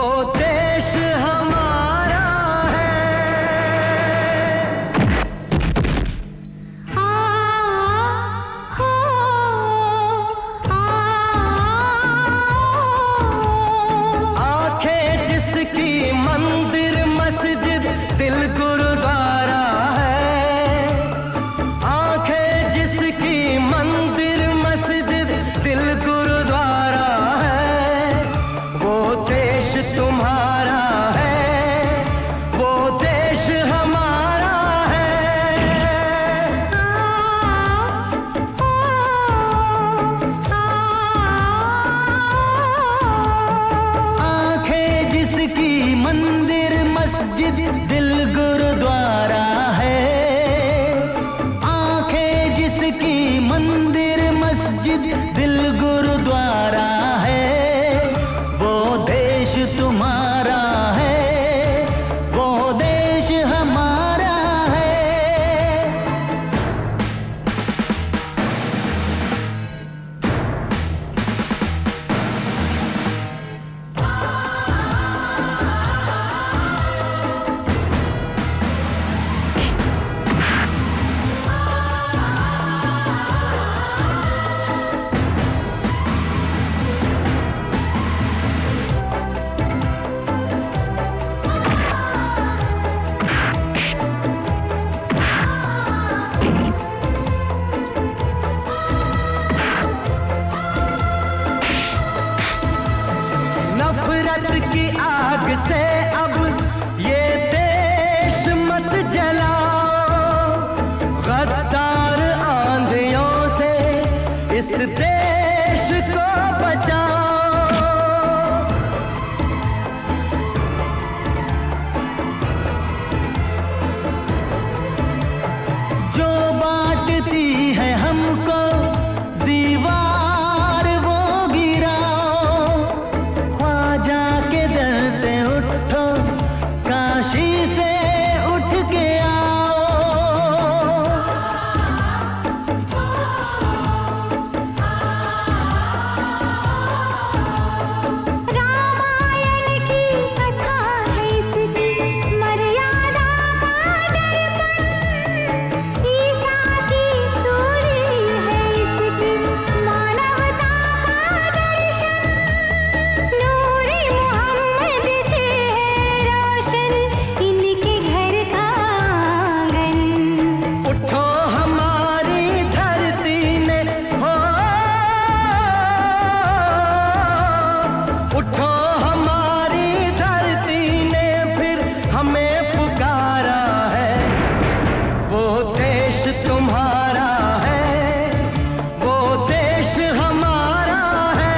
देश हमारा है। आंखें जिसकी मंदिर मस्जिद दिल गुरुद्वारा है। आंखें जिसकी मंदिर मस्जिद दिल गुरुद्वारा है। वो देश तुम्हारा है, वो देश हमारा है। आंखें जिसकी मंदिर मस्जिद दिल गुरुद्वारा है। आंखें जिसकी मंदिर मस्जिद दिल गुरुद्वारा है। वो देश तुम्हारा है, वो देश हमारा है। नफरत की आग से अब ये देश मत जलाओ। गद्दार आंधियों से इस देश को बचाओ। जो बांटती है हमको दीवार वो गिराओ। ख्वाजा के दर से उठो, काशी से उठ के आओ। रामायण की कथा है इसकी, मर्यादा का दर्पण। ईसा की सूरी है इसकी, मानवता का दर्शन। नूरी मोहम्मद से है रोशन इनके घर का आंगन। उठो हमारी धरती ने हो, उठो हमारी धरती ने फिर हमें पुकारा है। वो देश तुम्हारा है, वो देश हमारा है।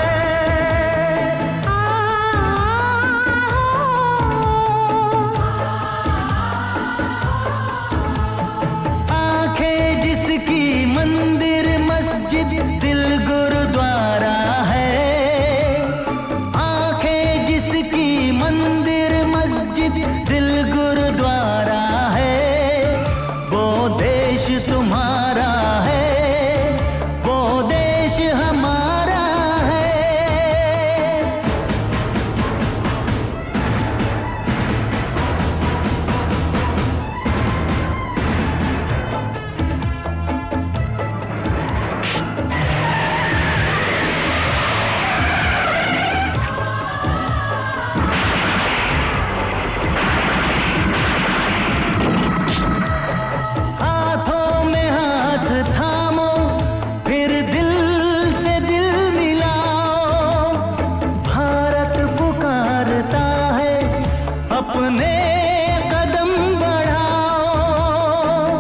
आंखें जिसकी मंदिर मस्जिद दिल गुरुद्वारा है। आंखें जिसकी मंदिर मस्जिद दिल गुरुद्वारा है। वो देश तुम्हारा है, वो देश हमारा है। हाथों में हाथ थामो, फिर दिल से दिल मिलाओ। भारत पुकारता है, अपने कदम बढ़ाओ।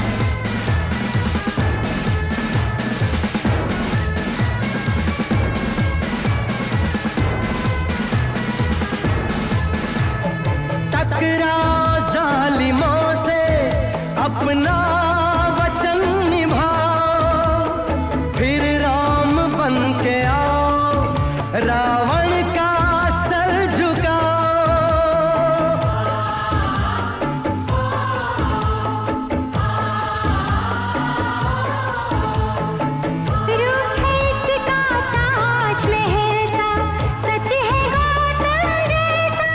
टकराओ जालिमों से, अपना वचन निभाओ। फिर राम बन के आओ, रावण का सर झुकाओ। रूप है इसका ताज महल सा, सच है गौतम जैसा।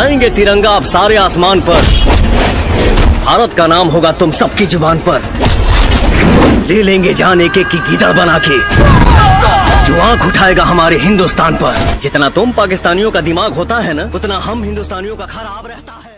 लहराएंगे तिरंगा अब सारे आसमान पर। भारत का नाम होगा तुम सबकी जुबान पर। ले लेंगे जान एक एक की गीदड़ बना के, जो आंख उठाएगा हमारे हिंदुस्तान पर। जितना तुम पाकिस्तानियों का दिमाग होता है ना, उतना हम हिंदुस्तानियों का खराब रहता है।